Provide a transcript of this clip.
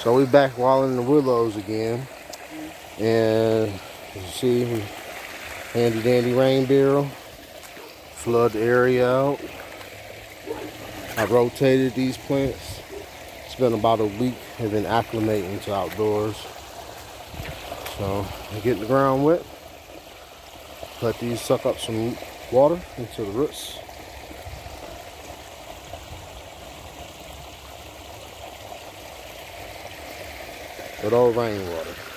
So we back walling the willows again, and you see, handy dandy rain barrel, flood the area out. I rotated these plants. It's been about a week. They've been acclimating to outdoors. So I get the ground wet. Let these suck up some water into the roots. Good old rainwater.